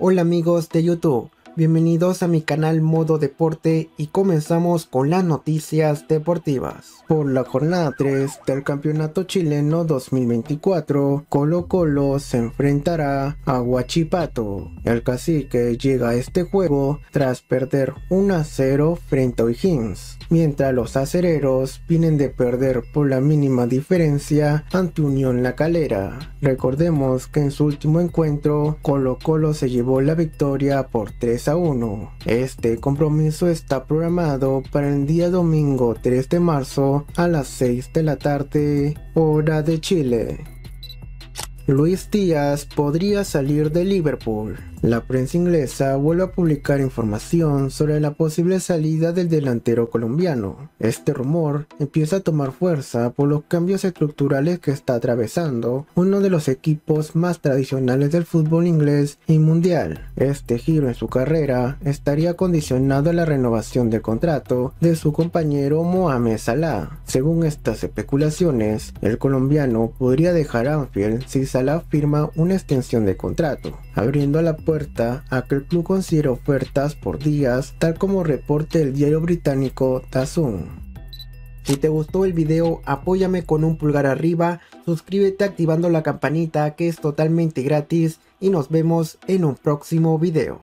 Hola amigos de YouTube, bienvenidos a mi canal Modo Deporte y comenzamos con las noticias deportivas. Por la jornada 3 del Campeonato Chileno 2024, Colo-Colo se enfrentará a Huachipato. El Cacique llega a este juego tras perder 1-0 frente a O'Higgins, mientras los acereros vienen de perder por la mínima diferencia ante Unión La Calera. Recordemos que en su último encuentro, Colo-Colo se llevó la victoria por 3-1. Este compromiso está programado para el día domingo 3 de marzo a las 6 de la tarde, hora de Chile. Luis Díaz podría salir de Liverpool. La prensa inglesa vuelve a publicar información sobre la posible salida del delantero colombiano. Este rumor empieza a tomar fuerza por los cambios estructurales que está atravesando uno de los equipos más tradicionales del fútbol inglés y mundial. Este giro en su carrera estaría condicionado a la renovación del contrato de su compañero Mohamed Salah. Según estas especulaciones, el colombiano podría dejar Anfield si Salah firma una extensión de contrato, abriendo la puerta a que el club considere ofertas por Díaz, tal como reporta el diario británico DAZN. Si te gustó el video, apóyame con un pulgar arriba, suscríbete activando la campanita que es totalmente gratis y nos vemos en un próximo video.